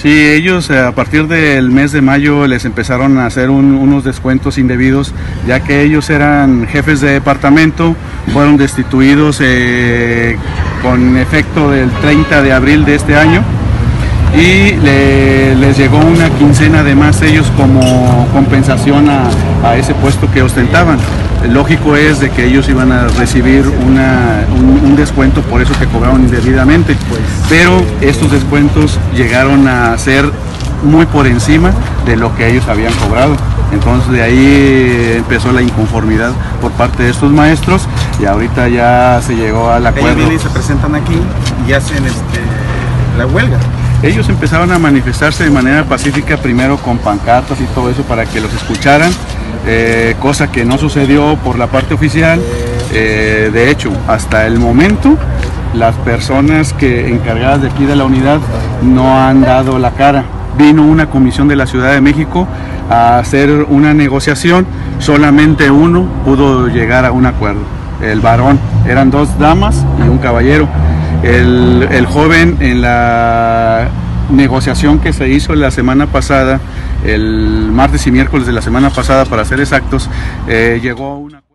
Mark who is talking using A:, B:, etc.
A: Sí, ellos a partir del mes de mayo les empezaron a hacer unos descuentos indebidos, ya que ellos eran jefes de departamento, fueron destituidos con efecto del 30 de abril de este año y les llegó una quincena de más ellos como compensación a ese puesto que ostentaban. Lógico es de que ellos iban a recibir un descuento por eso que cobraron indebidamente, pero estos descuentos llegaron a ser muy por encima de lo que ellos habían cobrado. Entonces de ahí empezó la inconformidad por parte de estos maestros y ahorita ya se llegó al acuerdo.
B: Ellos vienen y se presentan aquí y hacen la huelga.
A: Ellos empezaron a manifestarse de manera pacífica, primero con pancartas y todo eso para que los escucharan, cosa que no sucedió por la parte oficial. De hecho, hasta el momento, las personas encargadas de aquí de la unidad no han dado la cara. Vino una comisión de la Ciudad de México a hacer una negociación, solamente uno pudo llegar a un acuerdo, el varón. Eran dos damas y un caballero. El joven, en la negociación que se hizo la semana pasada, el martes y miércoles de la semana pasada para ser exactos, llegó a una